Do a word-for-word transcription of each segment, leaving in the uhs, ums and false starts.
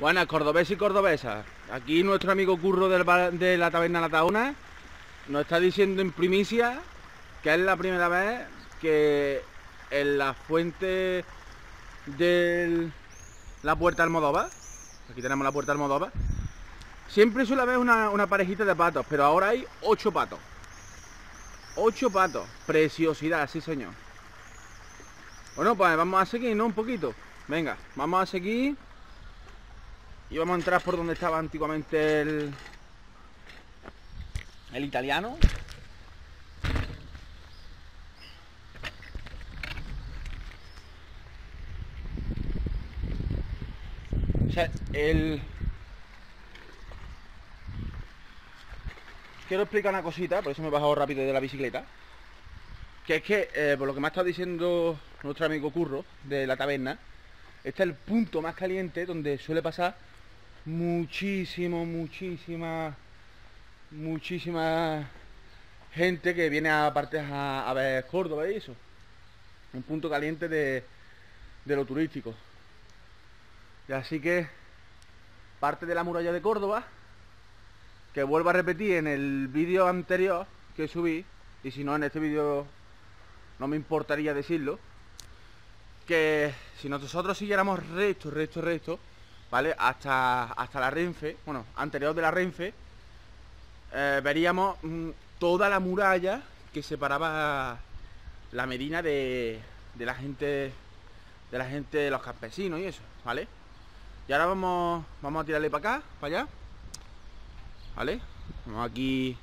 Buenas, cordobeses y cordobesas. Aquí nuestro amigo Curro del bar, de la taberna La Taona nos está diciendo en primicia que es la primera vez que en la fuente de la Puerta Almodóvar, aquí tenemos la Puerta Almodóvar, siempre suele haber una, una parejita de patos, pero ahora hay ocho patos. Ocho patos. Preciosidad, sí señor. Bueno, pues vamos a seguir, ¿no? Un poquito. Venga, vamos a seguir. Y vamos a entrar por donde estaba antiguamente el, el italiano. O sea, el... Quiero explicar una cosita, por eso me he bajado rápido de la bicicleta. Que es que, eh, por lo que me ha estado diciendo nuestro amigo Curro de la taberna, este es el punto más caliente donde suele pasar muchísimo, muchísima, muchísima gente que viene a partes a, a ver Córdoba y eso. Un punto caliente de, de lo turístico. Y así que parte de la muralla de Córdoba, que vuelvo a repetir en el vídeo anterior que subí, y si no en este vídeo no me importaría decirlo, que si nosotros siguiéramos recto, recto, recto, ¿vale? Hasta, hasta la Renfe, bueno, anterior de la Renfe, eh, veríamos mmm, toda la muralla que separaba la Medina de, de la gente, de la gente, de los campesinos y eso, ¿vale? Y ahora vamos, vamos a tirarle para acá, para allá, ¿vale? Vamos aquí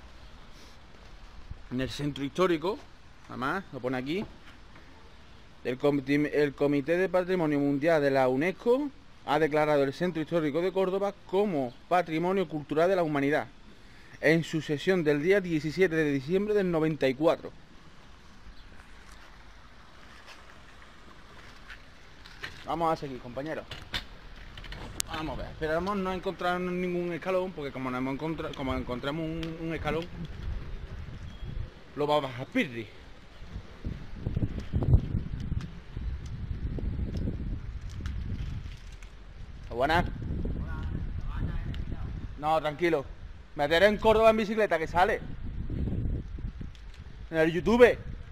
en el centro histórico, además, lo pone aquí. El comité, el Comité de Patrimonio Mundial de la UNESCO ha declarado el Centro Histórico de Córdoba como Patrimonio Cultural de la Humanidad en su sesión del día diecisiete de diciembre del noventa y cuatro. Vamos a seguir, compañeros. Vamos a ver, esperamos no encontrar ningún escalón, porque como no hemos encontrado, como encontramos un, un escalón, lo va a bajar Pirri. Buenas. No, tranquilo. Meter en Córdoba en bicicleta, que sale en el YouTube.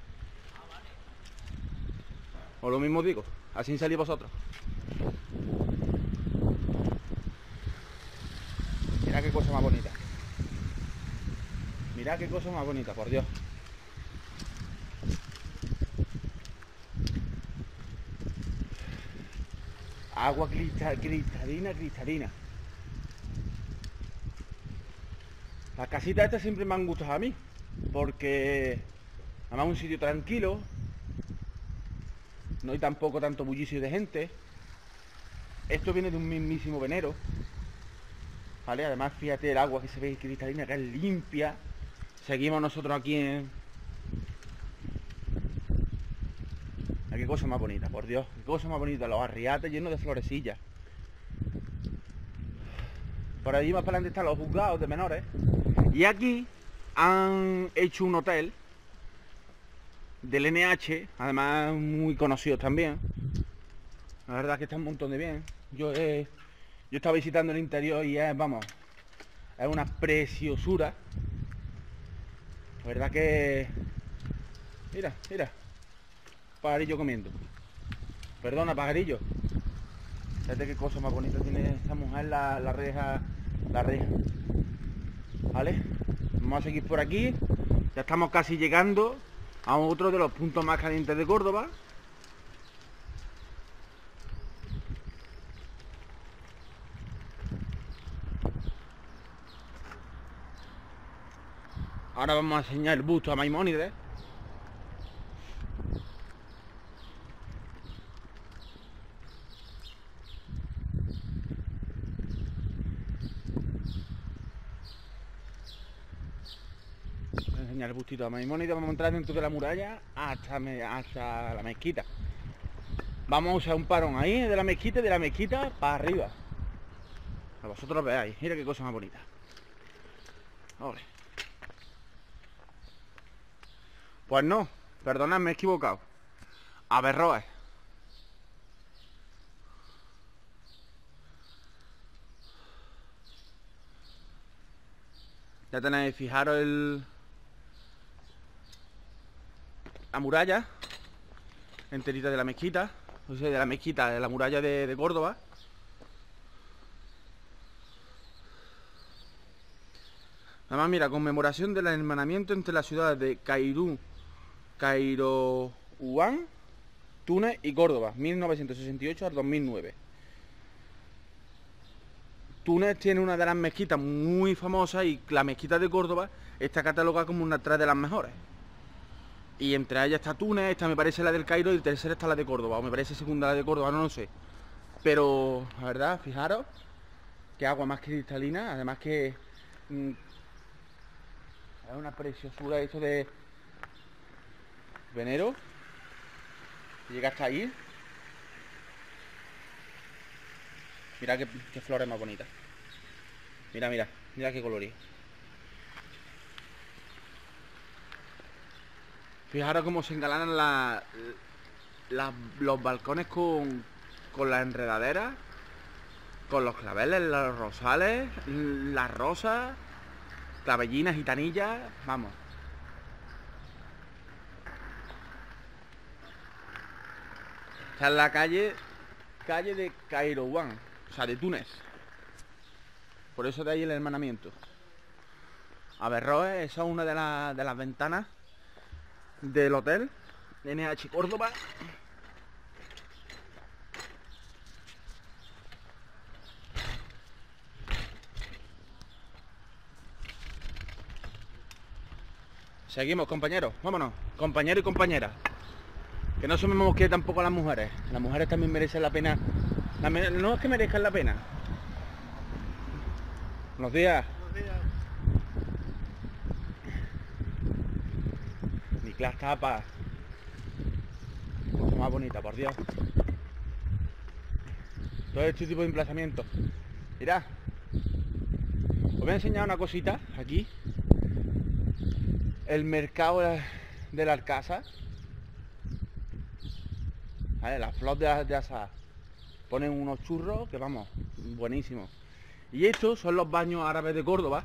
O lo mismo digo, así salís vosotros. Mira qué cosa más bonita. Mira qué cosa más bonita, por Dios. Agua cristal, cristalina, cristalina. Las casitas estas siempre me han gustado a mí, porque además es un sitio tranquilo, no hay tampoco tanto bullicio de gente. Esto viene de un mismísimo venero, ¿vale? Además fíjate el agua que se ve cristalina, que es limpia. Seguimos nosotros aquí en... Qué cosa más bonita, por Dios, qué cosa más bonita, los arriates llenos de florecillas. Por allí más para adelante están los juzgados de menores. Y aquí han hecho un hotel del N H, además muy conocidos también. La verdad es que está un montón de bien. Yo he, yo he estado visitando el interior y es, vamos, es una preciosura. La verdad que... Mira, mira. Pajarillo comiendo. Perdona, pajarillo. Fíjate qué cosa más bonita tiene esta mujer, la, la reja, la reja. ¿Vale? Vamos a seguir por aquí. Ya estamos casi llegando a otro de los puntos más calientes de Córdoba. Ahora vamos a enseñar el busto a Maimónides. Voy a enseñar el bustito a Maimónides. Vamos a entrar dentro de la muralla hasta, me, hasta la mezquita. Vamos a usar un parón ahí de la mezquita y de la mezquita para arriba. A vosotros veáis. Mira qué cosa más bonita. Ahora. Pues no, perdonad, me he equivocado. Averroes. Ya tenéis, fijaros el... la muralla enterita de la mezquita, o sea, de la mezquita, de la muralla de, de Córdoba. Nada más, mira, conmemoración del hermanamiento entre las ciudades de Cairún, Cairouán, Túnez y Córdoba, mil novecientos sesenta y ocho al dos mil nueve. Túnez tiene una de las mezquitas muy famosas y la mezquita de Córdoba está catalogada como una de las mejores. Y entre ellas está Túnez, esta me parece la del Cairo y tercera está la de Córdoba, o me parece segunda la de Córdoba, no lo sé. Pero, la verdad, fijaros, que agua más cristalina, además que... Mmm, es una preciosura esto de... Venero. Llega hasta ahí. Mira qué, qué flores más bonitas. Mira, mira, mira qué colorido. Fijaros cómo se engalanan la, la, los balcones con, con las enredaderas, con los claveles, los rosales, las rosas, clavellinas, gitanillas, vamos. Esta es la calle, calle de Cairouán, o sea, de Túnez. Por eso de ahí el hermanamiento. Averroes, esa es una de, la, de las ventanas del hotel N H Córdoba. Seguimos, compañeros, vámonos, compañeros y compañeras. Que no se me mosquee tampoco a las mujeres. Las mujeres también merecen la pena. La me... No es que merezcan la pena. Buenos días. Buenos días. Ni clase tapa. Cosa más bonita, por Dios. Todo este tipo de emplazamientos. Mirad. Os voy a enseñar una cosita aquí. El mercado del Alcázar. ¿Vale? La flor de, de asada. Ponen unos churros que vamos, buenísimos. Y estos son los baños árabes de Córdoba.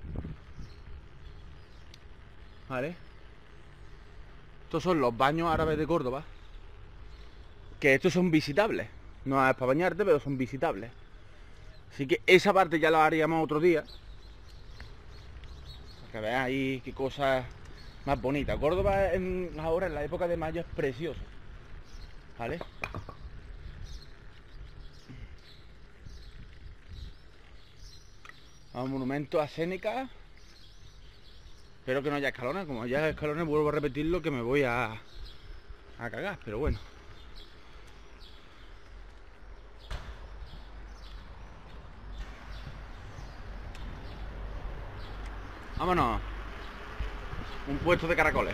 ¿Vale? Estos son los baños árabes de Córdoba. Que estos son visitables. No es para bañarte, pero son visitables. Así que esa parte ya la haríamos otro día. Para que veáis ahí qué cosas más bonitas. Córdoba en, ahora en la época de mayo es precioso. ¿Vale? A un monumento a Séneca. Espero que no haya escalones. Como haya escalones, vuelvo a repetirlo que me voy a, a cagar, pero bueno. Vámonos. Un puesto de caracoles.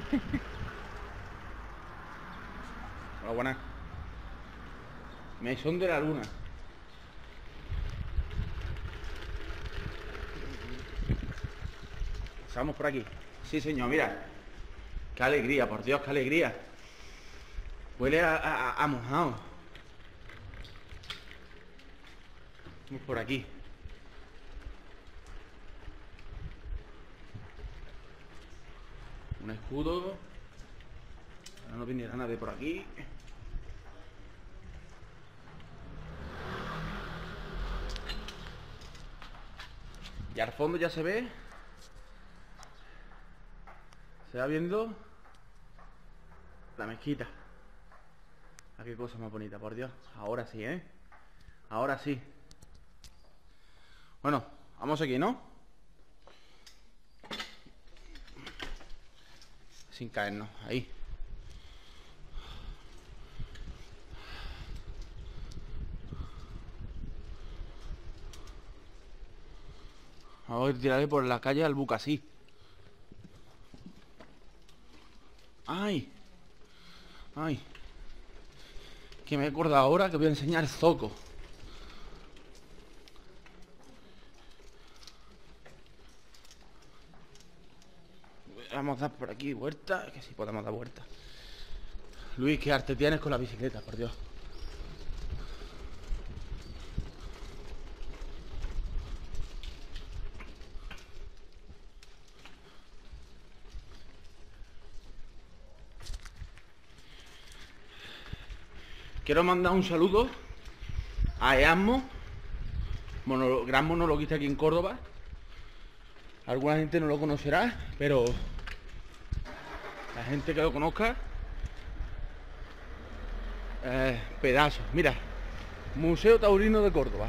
Hola, buenas. Mesón de la luna. Pasamos por aquí. Sí, señor, mira. Qué alegría, por Dios, qué alegría. Huele a, a, a mojado. Vamos por aquí. Un escudo. Ahora no viniera nadie por aquí. Y al fondo ya se ve. Se va viendo la mezquita. Ah, qué cosa más bonita, por Dios. Ahora sí, ¿eh? Ahora sí. Bueno, vamos aquí, ¿no? Sin caernos, ahí. Vamos a tirarle por la calle al Bucasí. Ay. Ay. Que me he acordado ahora que voy a enseñar zoco. Vamos a dar por aquí vuelta. Que sí podemos dar vuelta. Luis, qué arte tienes con la bicicleta, por Dios. Quiero mandar un saludo a Easmo, mono, gran monologuista aquí en Córdoba. Alguna gente no lo conocerá, pero la gente que lo conozca, eh, pedazo. Mira, Museo Taurino de Córdoba.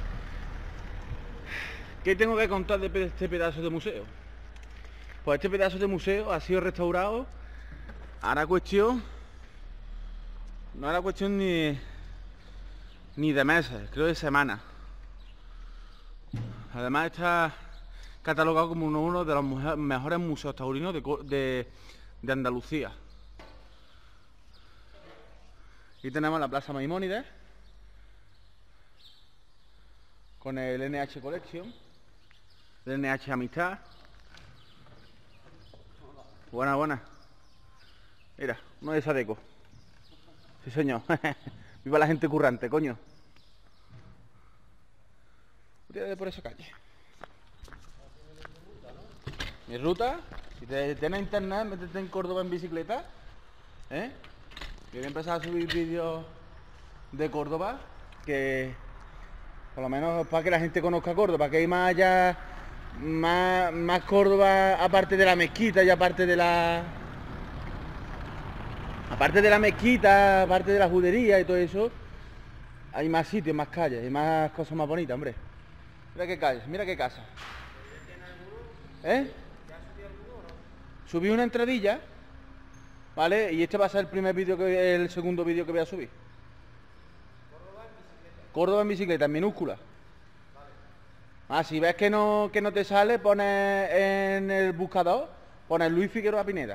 ¿Qué tengo que contar de este pedazo de museo? Pues este pedazo de museo ha sido restaurado. Ahora cuestión, no era cuestión ni, ni de meses, creo de semanas. Además está catalogado como uno, uno de los mejores museos taurinos de, de, de Andalucía. Y tenemos la Plaza Maimónides con el N H Collection, el N H Amistad. Buena, buena. Mira, uno de Sadeco. Sí, señor. Viva la gente currante, coño. Tírate por esa calle. Mi ruta, si te tienes internet, métete en Córdoba en bicicleta. ¿Eh? Voy a empezar a subir vídeos de Córdoba, que por lo menos para que la gente conozca Córdoba, que hay más allá, más, más Córdoba aparte de la mezquita y aparte de la... Aparte de la mezquita, aparte de la judería y todo eso, hay más sitios, más calles, hay más cosas más bonitas, hombre. Mira qué calles, mira qué casa. ¿Eh? Subí una entradilla, ¿vale? Y este va a ser el primer vídeo, que el segundo vídeo que voy a subir. Córdoba en bicicleta. Córdoba en bicicleta, en minúscula. Ah, si ves que no, que no te sale, pones en el buscador, pones Luis Figueroa Pineda.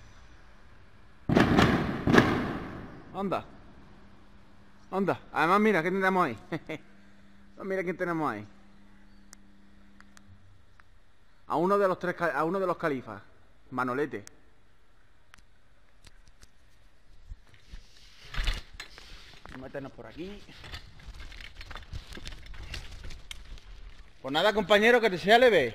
Anda. Anda. Además, mira, ¿qué tenemos ahí? Mira quién tenemos ahí. A uno de los tres, a uno de los califas. Manolete. Vamos a meternos por aquí. Pues nada, compañero, que te sea leve.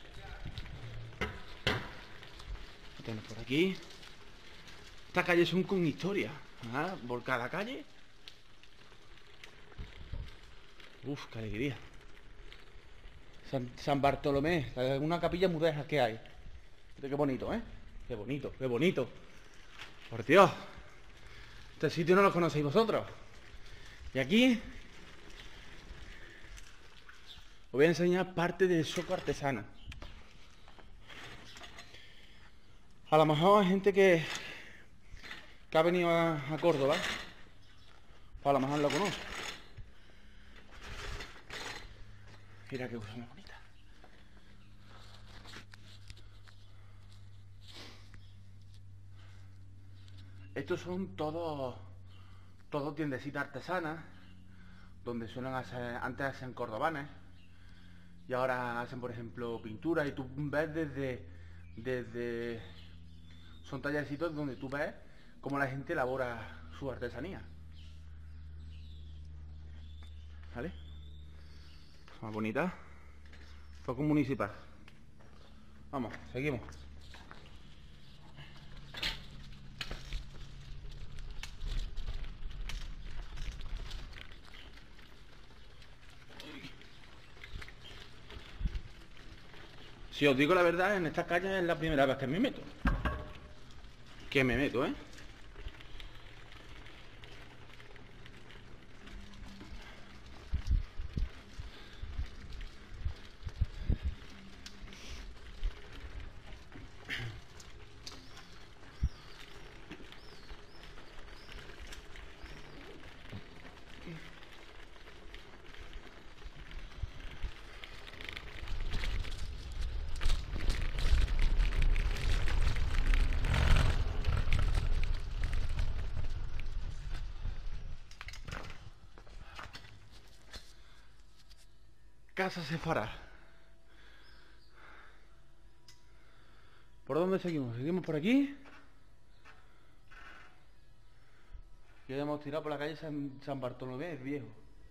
Meternos por aquí. Estas calles son con historia. Ah, por cada calle. Uf, qué alegría. San, San Bartolomé, una capilla mudéjar que hay. Qué bonito, ¿eh? Qué bonito, qué bonito. Por Dios. Este sitio no lo conocéis vosotros. Y aquí os voy a enseñar parte del zoco artesano. A lo mejor hay gente que, que ha venido a, a Córdoba, pues a lo mejor lo conoce. Mira qué cosa más bonita. Estos son todos todos tiendecitas artesanas, donde suelen hacer, antes hacían cordobanes y ahora hacen, por ejemplo, pintura, y tú ves desde desde son tallercitos donde tú ves cómo la gente elabora su artesanía. ¿Vale? Más bonita. Foco municipal. Vamos, seguimos. Si os digo la verdad, en esta calle es la primera vez que me meto. Que me meto, ¿eh? Casa Sefará. ¿Por dónde seguimos? ¿Seguimos por aquí? Ya hemos tirado por la calle San, San Bartolomé, el viejo.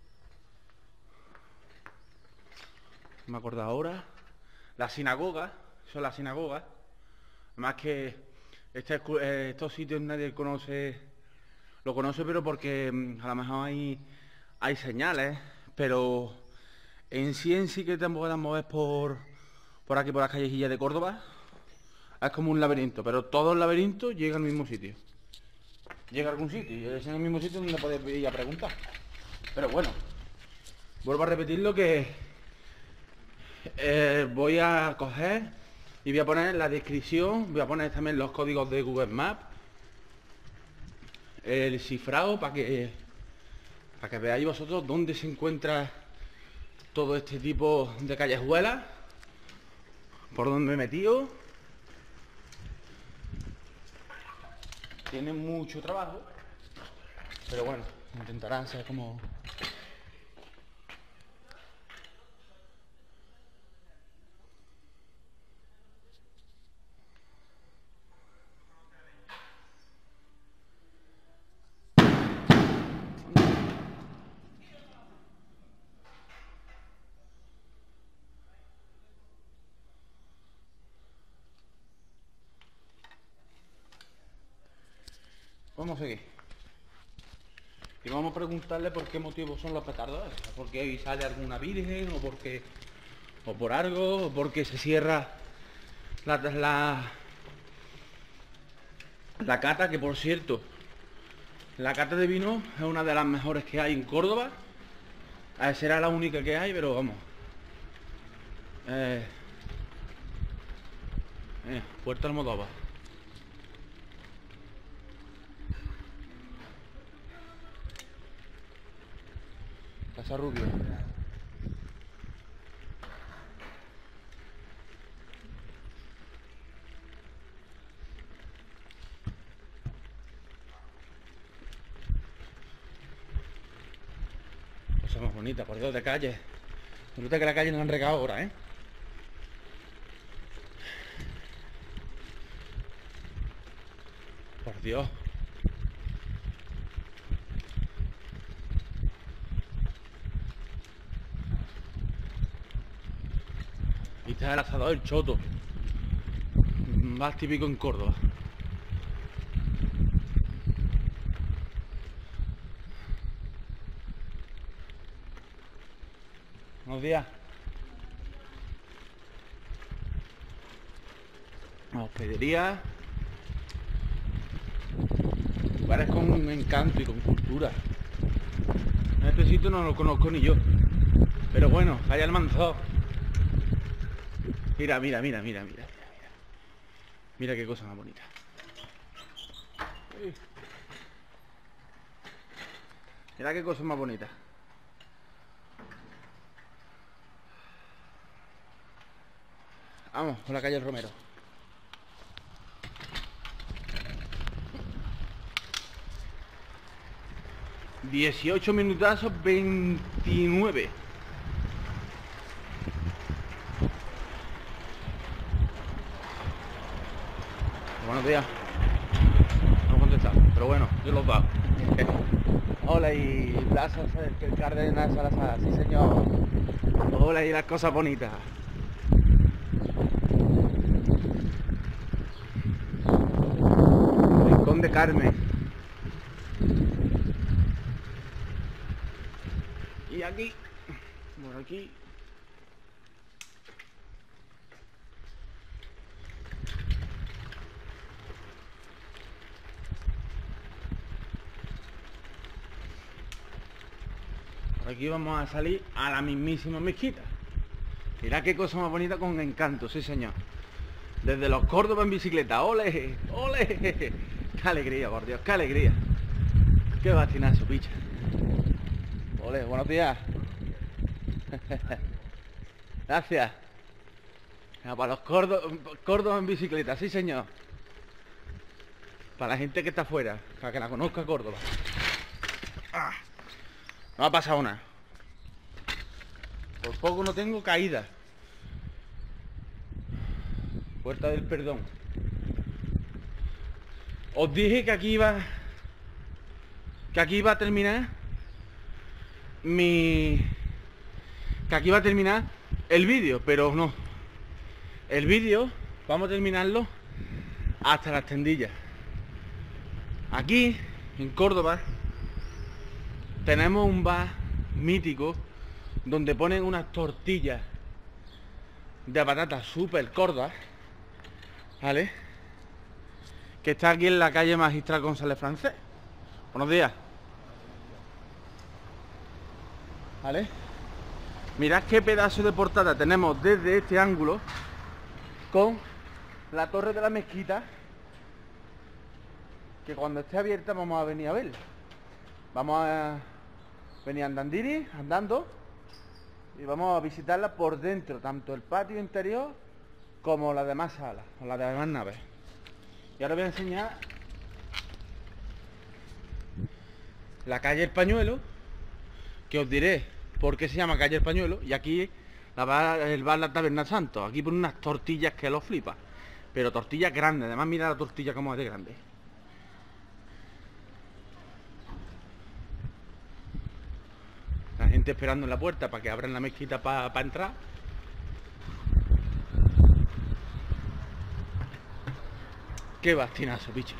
Me acuerdo ahora. La sinagoga, eso es la sinagoga. Además que este, estos sitios nadie conoce lo conoce, pero porque mm, a lo mejor hay, hay señales, pero en sí en sí que te puedas mover por, por aquí, por las callejillas de Córdoba, es como un laberinto, pero todo el laberinto llega al mismo sitio. Llega a algún sitio, y es en el mismo sitio donde podéis ir a preguntar. Pero bueno, vuelvo a repetir lo que eh, voy a coger y voy a poner en la descripción, voy a poner también los códigos de Google Maps, el cifrado, para que para que veáis vosotros dónde se encuentra todo este tipo de callejuelas, por donde me he metido. Tiene mucho trabajo, pero bueno, intentarán ser como... Vamos a seguir. Y vamos a preguntarle por qué motivo son los petardos. ¿Porque ahí sale alguna virgen? ¿O porque o por algo? ¿O porque se cierra la, la, la cata? Que por cierto, la cata de vino es una de las mejores que hay en Córdoba. A ver, será la única que hay, pero vamos. Eh, eh, Puerto Almodóvar. Casa Rubio. Cosa más bonita, por Dios, de calle. Resulta que la calle no la han regado ahora, ¿eh? Por Dios. Y está el asador El Choto, más típico en Córdoba. Buenos días. La hospedería. Lugares con un encanto y con cultura. En este sitio no lo conozco ni yo. Pero bueno, allá el Manzó. Mira, mira, mira, mira, mira, mira. Mira qué cosa más bonita. Mira qué cosa más bonita. Vamos, por la calle El Romero. dieciocho minutazos, veintinueve. Buenos días. No he contestado, pero bueno, yo los va. Hola, y Plaza el Cárdenas Salazar, sí señor. Hola, y las cosas bonitas. Rincón de Carmen. Y aquí, por aquí. Por aquí vamos a salir a la mismísima mezquita. Mirá qué cosa más bonita, con encanto, sí señor. Desde los Córdoba en bicicleta, ole, ole. Qué alegría, por Dios, qué alegría. Qué bastinazo, picha. Ole, buenos días. Gracias. Para los Córdoba, Córdoba en bicicleta, sí señor. Para la gente que está afuera, para que la conozca Córdoba. Ah, no ha pasado nada. Por poco no tengo caída. Puerta del Perdón. Os dije que aquí iba que aquí iba a terminar mi que aquí iba a terminar el vídeo, pero no. El vídeo vamos a terminarlo hasta las tendillas. Aquí en Córdoba, tenemos un bar mítico donde ponen unas tortillas de patatas súper gordas, ¿vale? Que está aquí en la calle Magistral González Francés. Buenos días. ¿Vale? Mirad qué pedazo de portada tenemos desde este ángulo con la torre de la mezquita, que cuando esté abierta vamos a venir a verla. Vamos a venir andandiri, andando, y vamos a visitarla por dentro, tanto el patio interior como las demás salas, o las demás naves. Y ahora voy a enseñar la calle El Pañuelo, que os diré por qué se llama calle El Pañuelo. Y aquí la bar, el bar La Taberna Santos. Aquí ponen unas tortillas que lo flipa, pero tortillas grandes. Además mira la tortilla como es de grande. La gente esperando en la puerta para que abran la mezquita para pa entrar. Qué bastinazo, picho.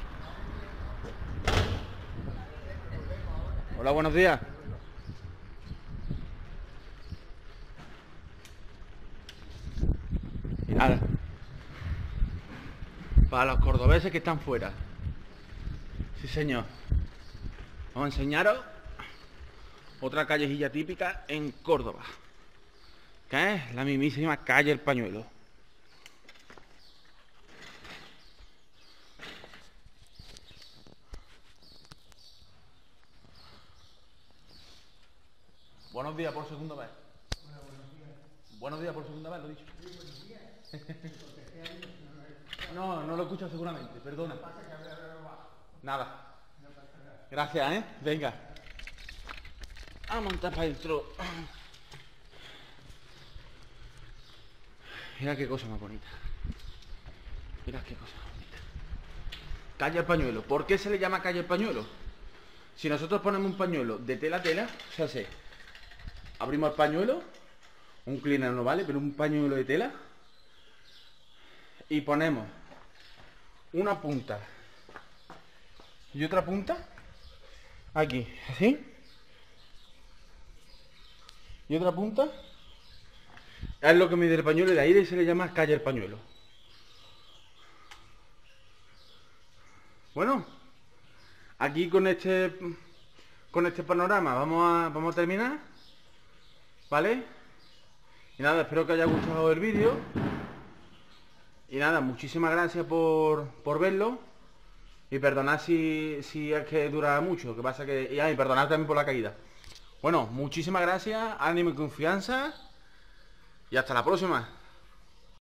Hola, buenos días. Y nada, para los cordobeses que están fuera, sí señor, vamos a enseñaros otra callejilla típica en Córdoba, que es la mismísima calle El Pañuelo. Buenos días por segunda vez. Hola, buenos días. Buenos días por segunda vez, lo he dicho. Sí, buenos días. No, no lo escucho seguramente, perdona. Nada. Gracias, ¿eh? Venga. A montar para adentro. Mira qué cosa más bonita. Mira qué cosa más bonita. Calle El Pañuelo. ¿Por qué se le llama calle El Pañuelo? Si nosotros ponemos un pañuelo de tela a tela, o sea, se abrimos el pañuelo, un cleaner no vale, pero un pañuelo de tela, y ponemos una punta y otra punta aquí, así, y otra punta, es lo que mide el pañuelo, y de ahí se le llama calle El Pañuelo. Bueno, aquí con este con este panorama vamos a vamos a terminar, ¿vale? Y nada, espero que haya gustado el vídeo. Y nada, muchísimas gracias por, por verlo. Y perdonad si, si es que dura mucho, que pasa que... Y, ah, y perdonad también por la caída. Bueno, muchísimas gracias, ánimo y confianza. Y hasta la próxima.